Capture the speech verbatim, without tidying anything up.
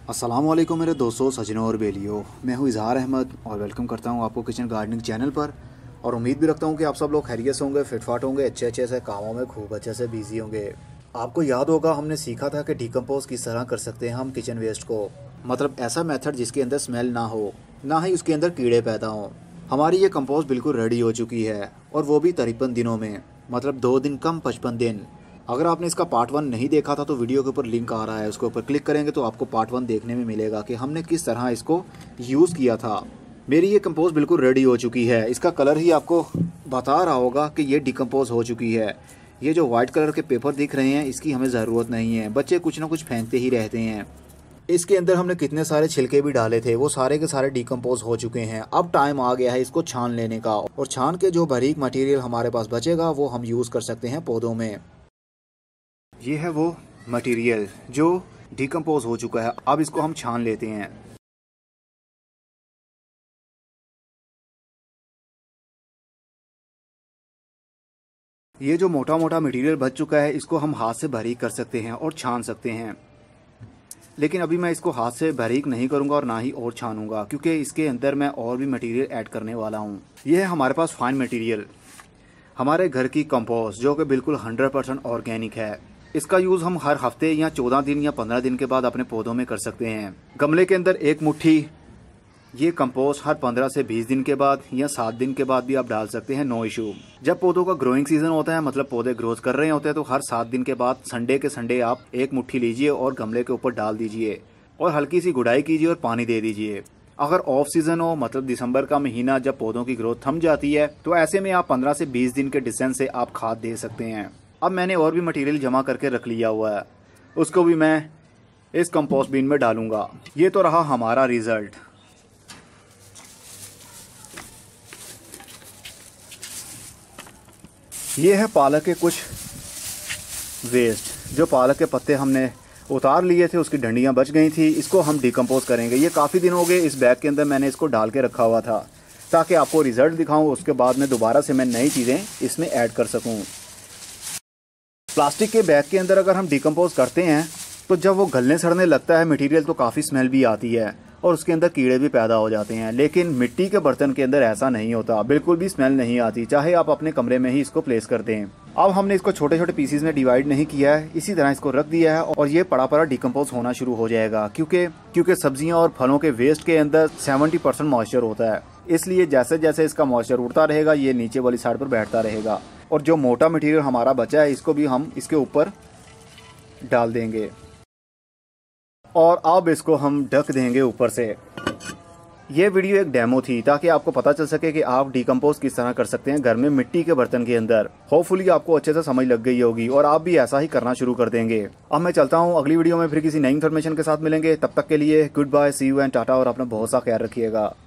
अस्सलामुअलैकुम मेरे दोस्तों, सजनों और बेलियों। मैं हूं इजहार अहमद और वेलकम करता हूं आपको किचन गार्डनिंग चैनल पर। और उम्मीद भी रखता हूं कि आप सब लोग खैरियत से होंगे, फिटफाट होंगे, अच्छे अच्छे से कामों में खूब अच्छे से बिजी होंगे। आपको याद होगा हमने सीखा था कि डिकम्पोज किस तरह कर सकते हैं हम किचन वेस्ट को, मतलब ऐसा मेथड जिसके अंदर स्मेल ना हो, ना ही उसके अंदर कीड़े पैदा हों। हमारी ये कंपोस्ट बिल्कुल रेडी हो चुकी है और वो भी तिरपन दिनों में, मतलब दो दिन कम पचपन दिन। अगर आपने इसका पार्ट वन नहीं देखा था तो वीडियो के ऊपर लिंक आ रहा है, उसके ऊपर क्लिक करेंगे तो आपको पार्ट वन देखने में मिलेगा कि हमने किस तरह इसको यूज़ किया था। मेरी ये कंपोस्ट बिल्कुल रेडी हो चुकी है। इसका कलर ही आपको बता रहा होगा कि ये डिकम्पोज हो चुकी है। ये जो वाइट कलर के पेपर दिख रहे हैं इसकी हमें ज़रूरत नहीं है, बच्चे कुछ ना कुछ फेंकते ही रहते हैं। इसके अंदर हमने कितने सारे छिलके भी डाले थे, वो सारे के सारे डिकम्पोज हो चुके हैं। अब टाइम आ गया है इसको छान लेने का, और छान के जो बारीक मटेरियल हमारे पास बचेगा वो हम यूज़ कर सकते हैं पौधों में। ये है वो मटेरियल जो डिकम्पोज हो चुका है। अब इसको हम छान लेते हैं। ये जो मोटा मोटा मटेरियल बच चुका है इसको हम हाथ से बारीक कर सकते हैं और छान सकते हैं, लेकिन अभी मैं इसको हाथ से बारीक नहीं करूंगा और ना ही और छानूंगा, क्योंकि इसके अंदर मैं और भी मटेरियल ऐड करने वाला हूं। यह है हमारे पास फाइन मटेरियल, हमारे घर की कंपोस्ट जो कि बिल्कुल हंड्रेड परसेंट ऑर्गेनिक है। इसका यूज़ हम हर हफ्ते या चौदह दिन या पंद्रह दिन के बाद अपने पौधों में कर सकते हैं। गमले के अंदर एक मुट्ठी ये कंपोस्ट हर पंद्रह से बीस दिन के बाद या सात दिन के बाद भी आप डाल सकते हैं, नो इशू। जब पौधों का ग्रोइंग सीजन होता है, मतलब पौधे ग्रोथ कर रहे होते हैं, तो हर सात दिन के बाद संडे के संडे आप एक मुट्ठी लीजिए और गमले के ऊपर डाल दीजिए और हल्की सी गुड़ाई कीजिए और पानी दे दीजिए। अगर ऑफ सीजन हो, मतलब दिसंबर का महीना जब पौधों की ग्रोथ थम जाती है, तो ऐसे में आप पंद्रह से बीस दिन के डिस्टेंस से आप खाद दे सकते हैं। अब मैंने और भी मटेरियल जमा करके रख लिया हुआ है, उसको भी मैं इस कंपोस्ट बिन में डालूंगा। ये तो रहा हमारा रिजल्ट। ये है पालक के कुछ वेस्ट, जो पालक के पत्ते हमने उतार लिए थे, उसकी डंडियां बच गई थी, इसको हम डिकम्पोज करेंगे। ये काफ़ी दिन हो गए इस बैग के अंदर मैंने इसको डाल के रखा हुआ था ताकि आपको रिजल्ट दिखाऊं, उसके बाद में दोबारा से मैं नई चीज़ें इसमें ऐड कर सकूं। प्लास्टिक के बैग के अंदर अगर हम डिकम्पोज करते हैं तो जब वो गलने सड़ने लगता है मटेरियल तो काफ़ी स्मेल भी आती है और उसके अंदर कीड़े भी पैदा हो जाते हैं। लेकिन मिट्टी के बर्तन के अंदर ऐसा नहीं होता, बिल्कुल भी स्मेल नहीं आती, चाहे आप अपने कमरे में ही इसको प्लेस कर दें। अब हमने इसको छोटे छोटे पीसीज में डिवाइड नहीं किया है, इसी तरह इसको रख दिया है और ये पड़ा पड़ा डिकम्पोज होना शुरू हो जाएगा, क्योंकि क्योंकि सब्जियां और फलों के वेस्ट के अंदर सेवेंटी परसेंट मॉइस्चर होता है। इसलिए जैसे जैसे इसका मॉइस्चर उड़ता रहेगा ये नीचे वाली साइड पर बैठता रहेगा और जो मोटा मटेरियल हमारा बचा है इसको भी हम इसके ऊपर डाल देंगे और अब इसको हम ढक देंगे ऊपर से। ये वीडियो एक डेमो थी ताकि आपको पता चल सके कि आप डिकम्पोज किस तरह कर सकते हैं घर में मिट्टी के बर्तन के अंदर। होपफुली आपको अच्छे से समझ लग गई होगी और आप भी ऐसा ही करना शुरू कर देंगे। अब मैं चलता हूँ, अगली वीडियो में फिर किसी नई इन्फॉर्मेशन के साथ मिलेंगे। तब तक के लिए good bye, see you and tata, और अपना बहुत सा ख्याल रखिएगा।